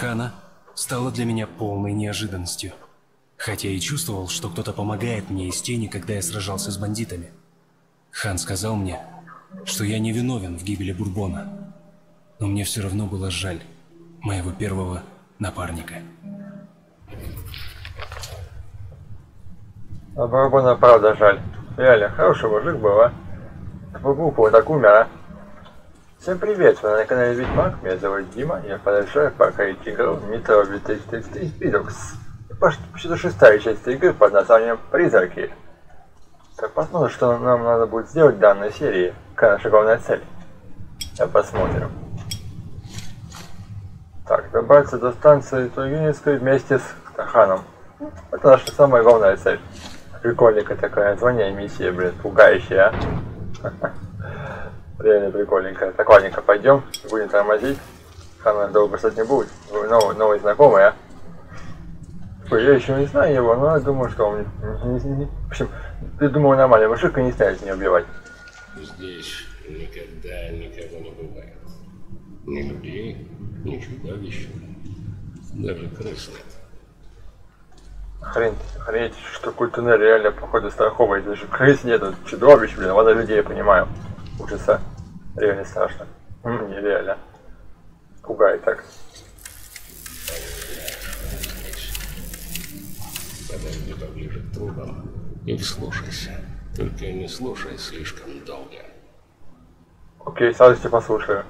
Хана стало для меня полной неожиданностью. Хотя и чувствовал, что кто-то помогает мне из тени, когда я сражался с бандитами. Хан сказал мне, что я не виновен в гибели Бурбона. Но мне все равно было жаль моего первого напарника. А Бурбона правда жаль. Реально, хороший мужик был, а? Глупо вот так умер, а? Всем привет, вы на канале Ведьмак, меня зовут Дима, я продолжаю покорить игру Metro 2033 Redux. Почти шестая часть игры под названием Призраки. Так, посмотрим, что нам надо будет сделать в данной серии. Какая наша главная цель? Сейчас посмотрим. Так, добраться до станции Тургеневской вместе с Ханом. Это наша самая главная цель. Прикольненькая такая название миссии, блин, пугающая, а? Реально прикольненько. Так, ладненько, пойдем, будем тормозить. Хана долго кстати не будет. Новый знакомый, а? Я еще не знаю его, но я думаю, что он в общем, ты думал нормальный мужик и не станет меня убивать. Здесь никогда никого не бывает. Ни людей, ни чудовищ, даже крыс нет. Охренеть, что такой туннель реально походу страховый. Даже крыс нету, чудовищ, блин, ладно людей я понимаю. Ужаса. Реально страшно. Нереально. Пугает так. Подойди поближе к трубам и вслушайся. Только не слушай слишком долго. Окей, сразу тебя послушаю.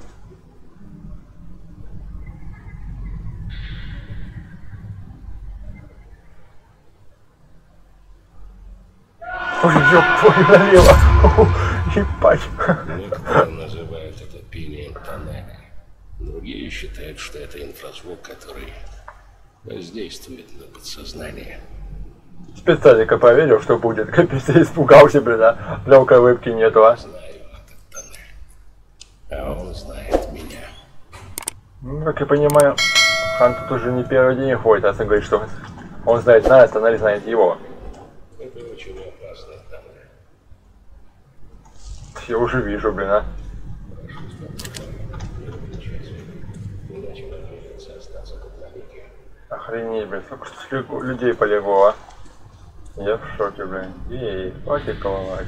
Ой, ёпт, налево. Ебать. Некоторые называют это пением тоннеля. Другие считают, что это инфразвук, который воздействует на подсознание. Специально проверил, что будет. Капец, я испугался, блин, а. Лёгкой улыбки нету, а. Знаю этот тоннель. А он знает меня. Ну, как я понимаю, Хан тут уже не первый день ходит, а говорит, что он знает нас, тоннель знает его. Это очень опасный тоннель. Я уже вижу, блин, а. Иначе нам придется остаться тут навеки. Охренеть, блин, сколько людей полегло, а. Я в шоке, блин. Ей, хватит коловать.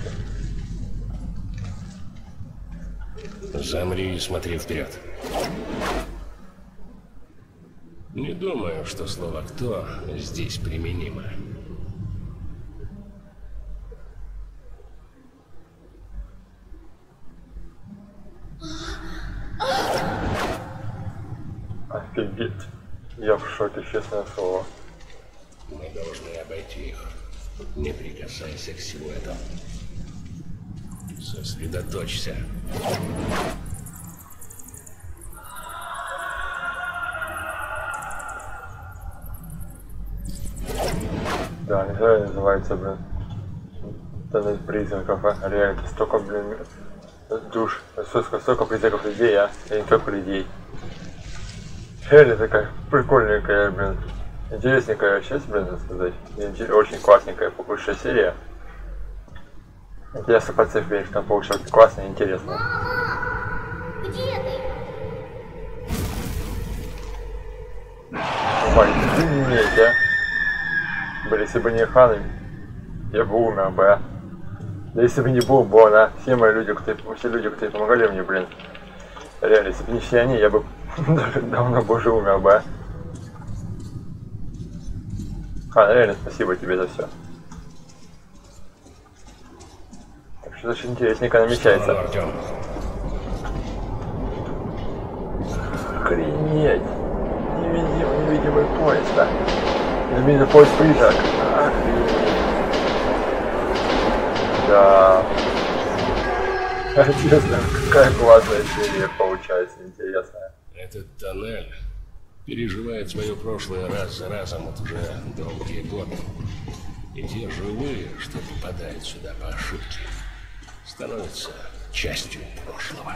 Замри и смотри вперед. Не думаю, что слово «кто» здесь применимо. Офигеть. Я в шоке, честное слово. Мы должны обойти их. Не прикасайся к силуэтам. Сосредоточься. Да, неправильно называется, блин. Тоннель призраков, а. Реально, столько, блин, душ, столько призраков людей, а. И не только людей. Реально такая прикольненькая, блин. Интересненькая часть, блин, так сказать. Очень классненькая, похожая серия. Интересно подцепить, что там получилось классно и интересно. Где ты? Охренеть, а. Блин, если бы не Хан, я бы умер бы, а. Да если бы не был Бон, а. Все люди, которые помогали мне, блин. Реально, если бы не все они, я бы даже давно бы уже умер бы, а. Хан, реально спасибо тебе за все. Так что очень интересненько намечается. Артем. Охренеть. Невидимый поезд, да. Невидимый поезд призрак. Охренеть. Да. Честно, какая классная серия получается, интересная. Этот тоннель переживает свое прошлое раз за разом вот уже долгие годы. И те живые, что попадают сюда по ошибке, становятся частью прошлого.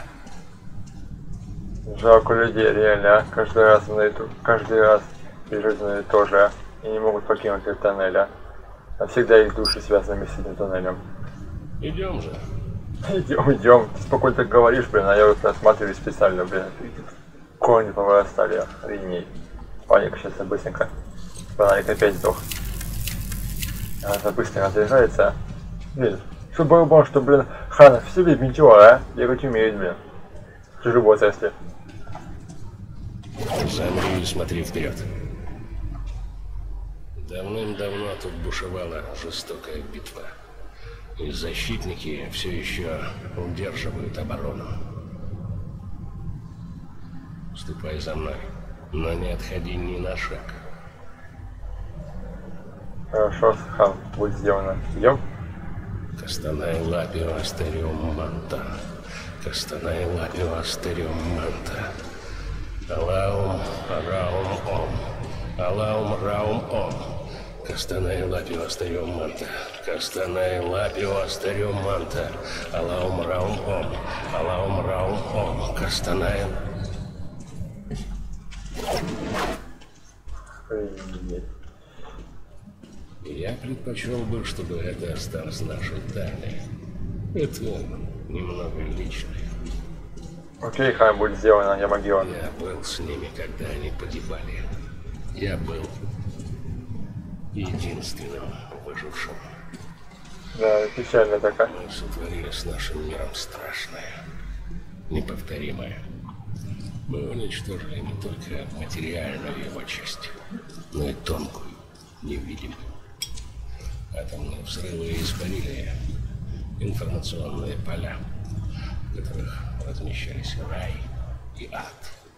Жалко людей, реально, а. Каждый раз бежит на это тоже, а. И не могут покинуть этот тоннель, а. Навсегда их души связаны с этим тоннелем. Идем же. Идем. Ты спокойно так говоришь, блин, а я вот просматриваю специально, блин. Корни повырастали, охренеть. Паника сейчас быстренько. Фонарик опять сдох. Она быстро разряжается. Блин, что барабан, что, блин, Хан все ведь метеор, а? Бегать умеет, блин. Живот, если. Замри и смотри вперед. Давным-давно тут бушевала жестокая битва. И защитники все еще удерживают оборону. Ступай за мной, но не отходи ни на шаг. Хорошо, Хан, будет сделано. Идем? Кастанай лапио астериум манта. Кастанай лапио астериум манта. Алаум раум ом. Алаум раум ом. Кастанай лапио астериум манта. Кастанай лапио астериум манта. Алаум раум ом. Алаум раум ом. Кастанай. Я предпочел бы, чтобы это осталось нашей тайной. Это немного личное. Окей, Хан, будет сделано, я могила. Я был с ними, когда они погибали. Я был единственным выжившим. Да, печально такая. Мы сотворили с нашим миром страшное, неповторимое. Мы уничтожили не только материальную его часть, но и тонкую, невидимую. Атомные взрывы испарили информационные поля, в которых размещались рай и ад.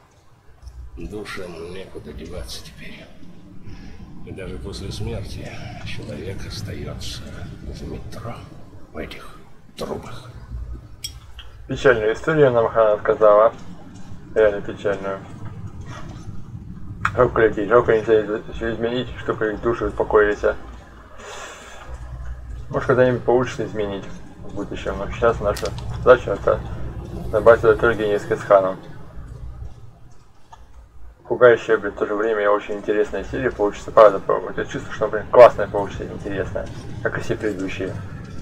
Душам некуда деваться теперь. И даже после смерти человек остается в метро, в этих трубах. Печальную историю нам Хан рассказала. Реально печальную. Жалко людей, жалко нельзя все изменить, чтобы их души успокоились. Может, когда-нибудь получится изменить в будущем, но сейчас наша задача это набрать эту генетической с Ханом. Пугающая, блин, в то же время и очень интересная серия получится, правда, пробовать. Я чувствую, что, блин, классная получится, интересная, как и все предыдущие.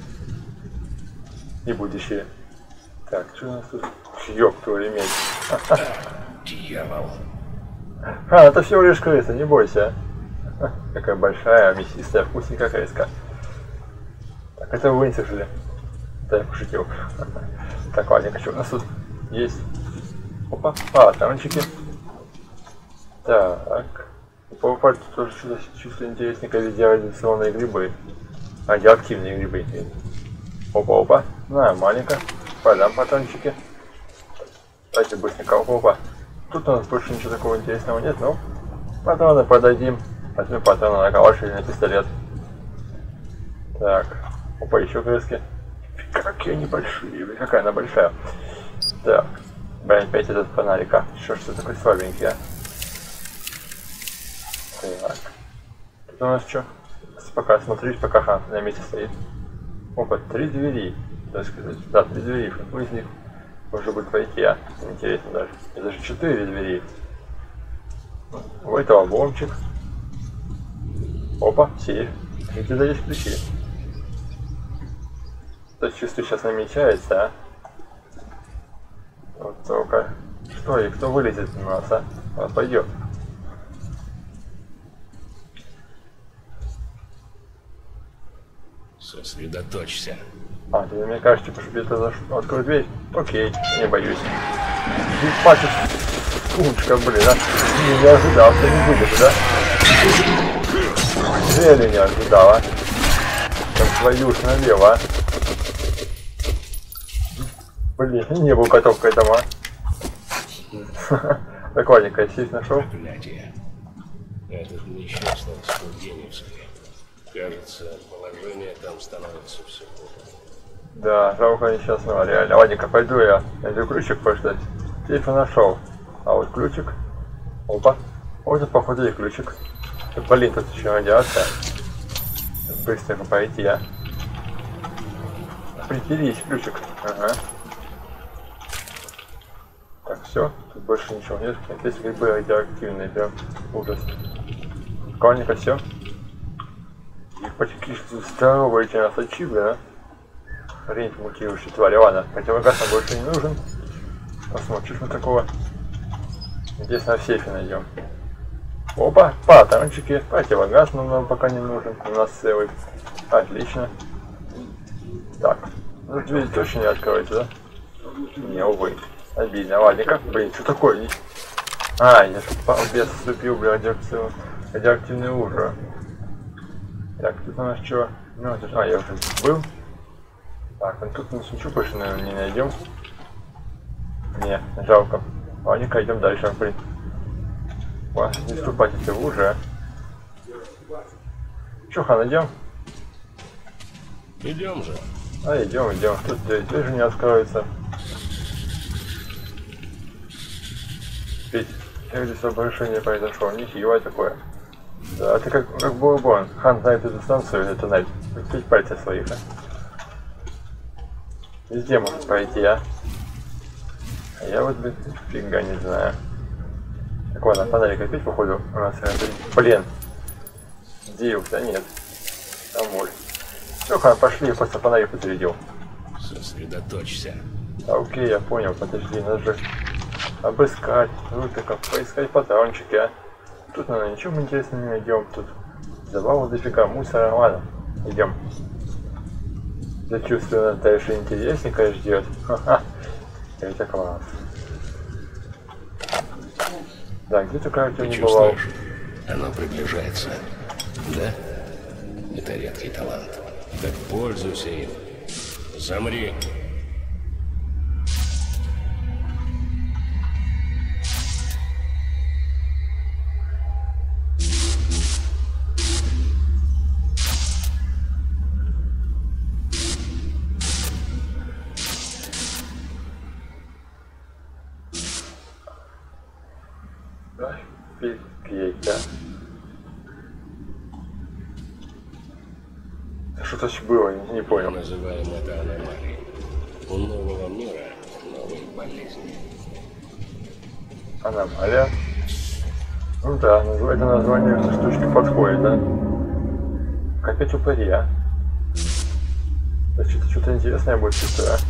И будущие. Так, что у нас тут? Ёб твою медь. Дьявол. Это всего лишь крыса, не бойся. Какая большая, мясистая, вкусненькая крыска. Так, это вынесли. Да, я пошутил. Так, ладненько, что у нас тут есть? Опа, патрончики. Так. По факту тоже что-то чувствую интересненько, везде радиационные грибы. Радиоактивные грибы. Опа-опа. Нормальненько. Подам патрончики. Давайте быстренько. Опа-опа. Тут у нас больше ничего такого интересного нет, но патроны продадим. Возьмем патроны на калаш или на пистолет. Так. Опа, еще крыски. Какие они большие. Какая она большая. Так. Блин, опять этот фонарика. Что такой слабенький, а? Так. Тут у нас что? Пока смотрюсь, пока Хан на месте стоит. Опа, 3 двери. Так сказать. Да, 3 двери. Какой из них можно будет пойти, а? Интересно даже. И даже 4 двери. У этого обломчик. Опа, сейф. И туда есть ключи. То чувствую, сейчас намечается, а? Вот только. Что и кто вылезет у нас, а? Он пойдет. Сосредоточься. А, ты мне кажется, типа, чтобы это открыл дверь? Окей, не боюсь. Пачешь, сумочка, блин, а? Не ожидал, что не будет, да? Неужели не ожидала? Как твою ж налево, а? Блин, не был готов к этому, а? Так, ладненько, сейф нашел. Проклятие. Этот несчастный Стургеневский. Кажется, положение там становится все хуже. Да, жалко несчастного, реально. Ладненько, пойду я найду ключик поискать. Сейф нашел. А вот ключик. Опа. Вот, походу, и ключик. Блин, тут еще радиация. Быстренько пойти, а. Припились, ключик. Ага. Так, все. Тут больше ничего нет. Здесь грибы радиоактивные, прям ужас. Ладненько, все. Их почти здоровые эти носочи, да? Хрень мутирующая тварь. Ладно, противогаз нам больше не нужен. Посмотрим, что такого. Здесь на сейфе найдем. Опа, патрончики. Противогаз нам пока не нужен. У нас целый. Отлично. Так. Ну, дверь точно не откроется, да? Не, увы. Обидно. Ладненько. Блин, что такое? А, я без вступил в радиоактивный ужас. Так, тут у нас что? Ну, тут, я уже был. Так, ну тут мы ничего больше, наверное, не найдем. Не, жалко. Ладненько, идем дальше, блин. Не вступайте в уже. Че, Хан, идем? Идем же. А, идем. Тут дверь же не откроется. Ведь здесь обрушение произошло. Нифига такое. Да, ты как Бурбон. Хан знает эту станцию, или туннель. Пить пальцы своих, а? Везде может пройти, а? А я вот, блин, фига не знаю. Так, ладно, фонарик опять, походу, у нас... Блин! Сдеялся, нет. Домой. Все, Хан, пошли, я просто фонарик подзарядил. Сосредоточься. Окей, я понял, подожди, надо же обыскать, рутиков, поискать патрончики, а? Тут, наверное, ничего интересного не найдем, тут забаву дофига, мусора, ладно, идем. Я чувствую, нас дальше интересненько ждет. Ха-ха, это класс. Да, где только я не бывал. Оно приближается. Да? Это редкий талант. Так пользуйся им. Замри. Офигеть, да? Что-то было, не понял. Называем это аномалией. У нового мира новые болезни. Аномалия? Ну да, это название этой штучки подходит, да? Опять упыри, а? Что-то интересное будет чувство, а?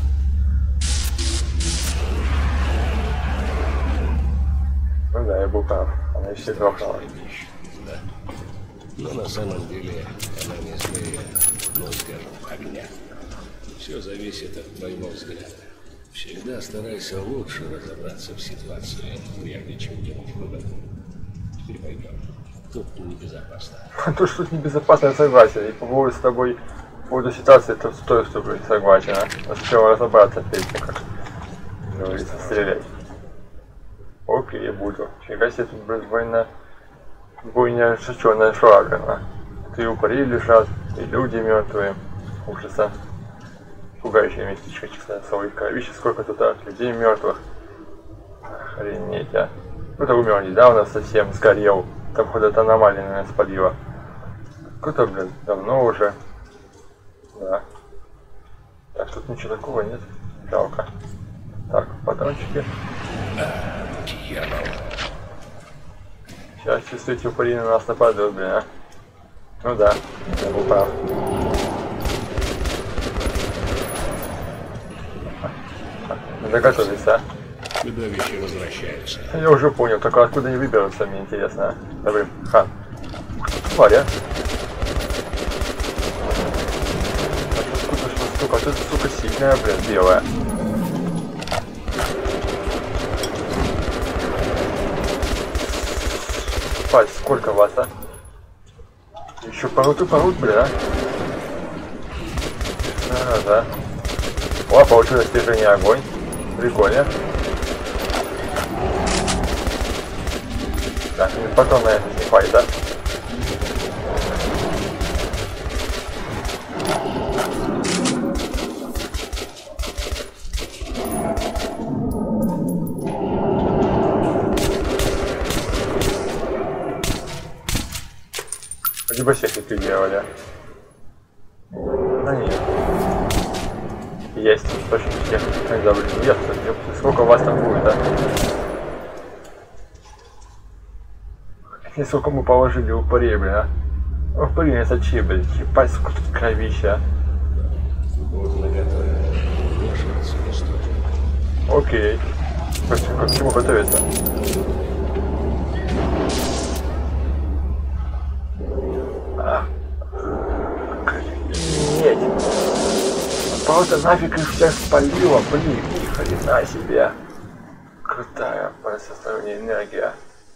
Ну да, я был прав. Она еще грохнула. Да. Но на самом деле она не злее, ну скажем, огня. Все зависит от твоего взгляда. Всегда старайся лучше разобраться в ситуации, прежде чем делать вывод. Теперь пойдем. Тут небезопасно. То, что тут небезопасно, я согласен. И по поводу с тобой, по поводу ситуации, то стоит, чтобы согласен. А? Сначала разобраться перед тем, как говорится, стрелять. Окей, я буду. Фига себе, тут, блин, бойня шичёная шагана. Тут и упыри лежат, и люди мертвые. Ужаса. Пугающее местечко, честно, слово кровище. Сколько тут людей мертвых. Охренеть, а. Кто-то умер недавно совсем, сгорел. Там куда-то аномалия, наверное, спалила. Кто-то, блин, давно уже. Да. Так, тут ничего такого нет. Жалко. Так, патрончики. Сейчас чувствуете, упыри на нас нападут, блин, а? Ну да, я был прав. Надо готовиться, а? Чудовища возвращаются. Я уже понял, только откуда они выберутся, мне интересно. Да блин, Хан. Тварь, а? Сука, тут, сука, сильная, блин, белая. Пать, сколько вас, а? Еще порут, блин, а? Да. О, получилось достижение огонь. Прикольно. Так, потом, наверное, не хватит, да? Либо всех ликвидировали. Да нет. Есть, точно всех. Когда, блин, нет, сколько вас там будет, да? И сколько мы положили упырей, блин, а? Упыри не сочи, блин, ебать, сколько тут кровища. Вот наготове. Вмешиваться не стоит. Окей. К чему готовиться? кого-то нафиг их всех спалило, блин, ни хрена себе. Крутая потусторонняя энергия.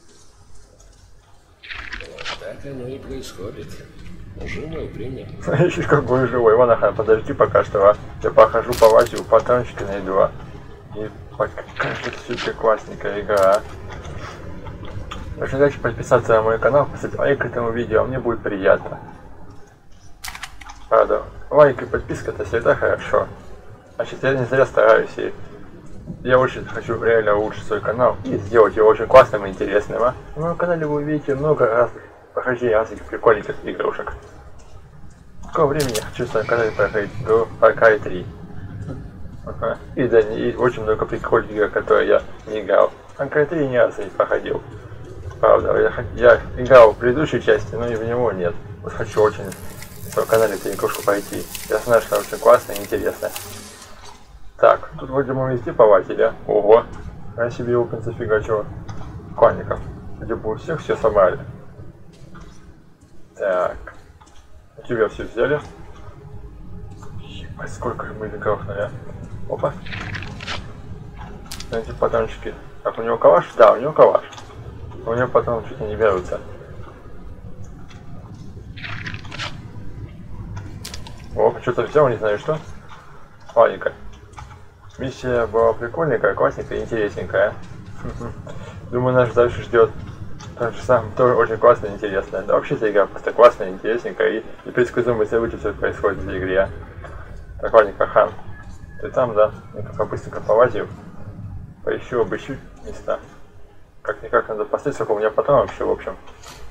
Вот так оно и происходит. Живой пример. Ищешь какой живой. Вон, ага, подожди пока что, а. Я похожу по Васю, патрончики найду, а. И какая же супер классненькая игра, а. Нажимайте подписаться на мой канал, поставить лайк к этому видео, мне будет приятно. Правда, лайк и подписка это всегда хорошо. Значит, я не зря стараюсь, и я очень хочу реально улучшить свой канал и сделать его очень классным и интересным. А? На моем канале вы увидите много раз прохождения разных прикольных игрушек. Сколько времени я хочу на своем канале проходить до Far Cry 3. Ага. И да, и очень много прикольных игр, которые я не играл. Far Cry 3 ни разу не проходил. Правда, я играл в предыдущей части, но и в него нет. Вот хочу очень на своем канале эту игрушку пройти. Я знаю, что она очень классная и интересная. Так, тут вроде мы везде поватили. Ого, я себе опен зафигачил кланников. Где бы у всех все собрали. Так, у тебя все взяли. Ебать, сколько же мы грохнули. Опа. Эти патрончики. Так, у него калаш? Да, у него калаш. У него потом чуть не берутся. О, что-то взял, не знаю что. Ладненько. Миссия была прикольненькая, классненькая, интересненькая. Думаю, нас дальше ждет то же самое, тоже очень классно и интересно. Да вообще эта игра просто классная, интересненькая и предсказуемые события все происходит в этой игре. Так, ладненько, Хан. Ты там, да? Я быстренько полазил. Поищу, обыщу места. Как-никак надо поставить, сколько у меня патронов вообще, в общем.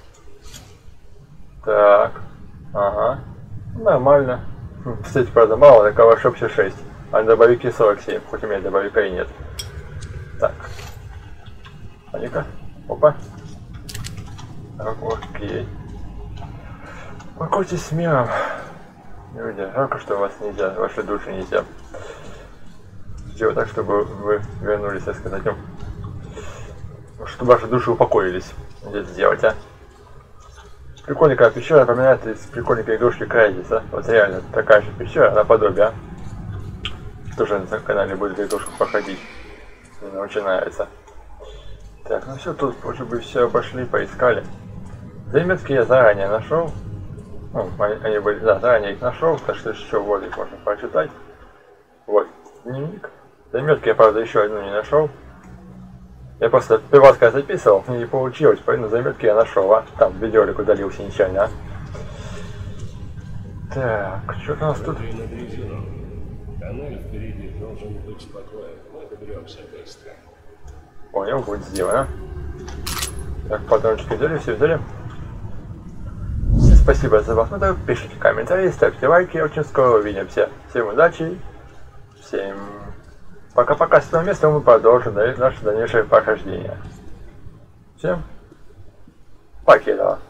Так. Ага. Нормально. Кстати, правда, мало, на калаш вообще 6. А на добавике 47, хоть у меня добавика и нет. Так. А-ка. Опа. Так, окей. Покойтесь с миром. Люди, жалко, что вас нельзя, ваши души нельзя. Сделать так, чтобы вы вернулись, так сказать, чтобы ваши души упокоились. Где это сделать, а? Прикольненькая пещера напоминает из прикольненькой игрушки Crysis, а? Вот реально, такая же пещера, наподобие, а? Тоже на канале будет игрушку проходить. Мне очень нравится. Так, ну все, тут уже бы все обошли, поискали. Заметки я заранее нашел. Ну, они были, да, заранее их нашел, так что еще вот их можно прочитать. Вот, дневник. Заметки я, правда, еще одну не нашел. Я просто первый раз, когда записывал, мне не получилось, поэтому заметки я нашел, а? Там видеоролик удалился нечаянно, а? Так, что у нас тут? Тоннель впереди должен быть спокоен, мы доберемся быстро. Понял, будет сделано. Так, патрончики взяли, все взяли. Спасибо за просмотр, пишите комментарии, ставьте лайки, очень скоро увидимся. Всем удачи, всем пока-пока. С этого места мы продолжим наше дальнейшее прохождение. Всем покеда.